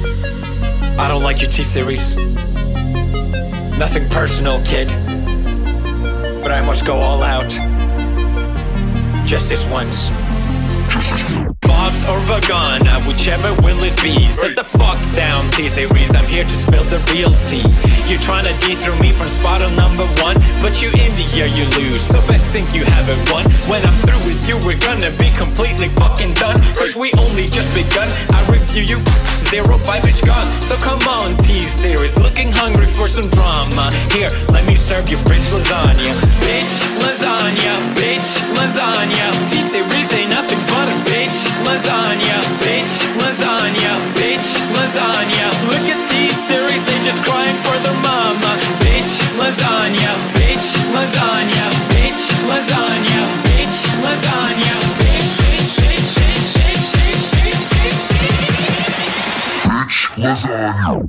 I don't like your T-Series. Nothing personal, kid, but I must go all out. Just this once. Bob's or Vagana, whichever will it be. Sit the fuck down, T-Series, I'm here to spill the real tea. You're trying to dethrone me from spot on number one, but you in the year you lose, so best think you haven't won. When I'm through with you, we're gonna be completely fucking done, cause we only just begun. I review you, 0-5-ish gone. So come on, T-Series, looking hungry for some drama. Here, let me serve you bitch lasagna. Bitch lasagna, bitch lasagna. T-Series ain't nothing but a bitch lasagna. Bitch lasagna, bitch lasagna. Look at T-Series, they just crying for their mama. Bitch lasagna, bitch lasagna. Bitch lasagna, bitch lasagna. Bitch, bitch, bitch, bitch, bitch, bitch, bitch, bitch, lasagna.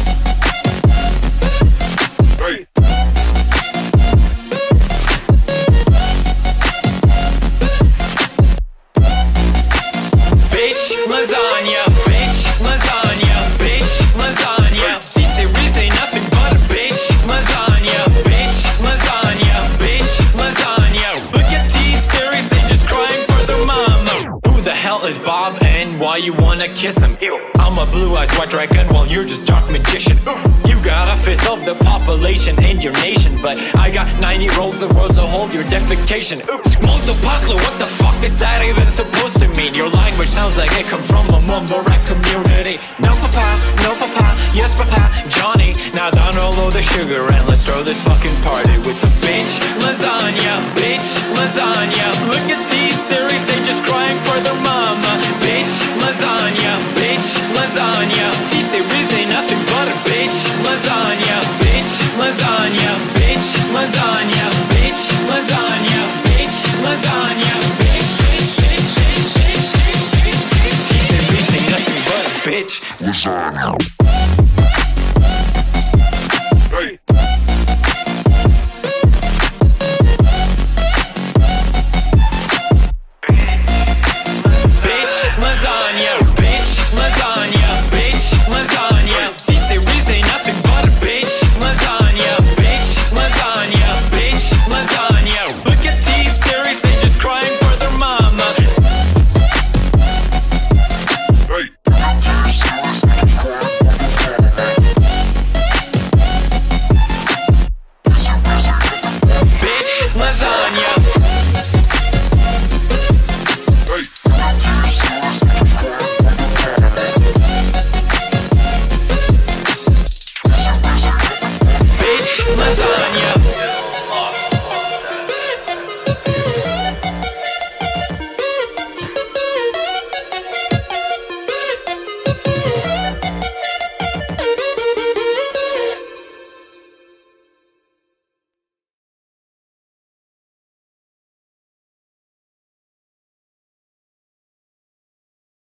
Hey. Bitch lasagna, bitch lasagna, bitch lasagna. T-Series ain't nothing but a bitch lasagna. Bitch lasagna, bitch lasagna. Look at T-Series, they just crying for their mama. Who the hell is Bob and why you wanna kiss him? I'm a blue-eyed white dragon while you're just dark magician. You got a fifth of the population in your nation, but I got 90 rolls of rows to hold your defecation. Multipatlo, what the fuck is that even supposed to mean? Your language sounds like it come from a mumble rap community. No papa, yes papa, Johnny. Now download the sugar and let's throw this fucking party with some bitch lasagna, bitch lasagna. Look at T-Series, they just crying for their mama. Bitch lasagna, bitch lasagna. T-Series ain't nothing but a bitch lasagna. Bitch lasagna, bitch lasagna. Bitch lasagna, bitch lasagna. Bitch, bitch, bitch, bitch, bitch, bitch, bitch, bitch. T-Series ain't nothing but a bitch lasagna.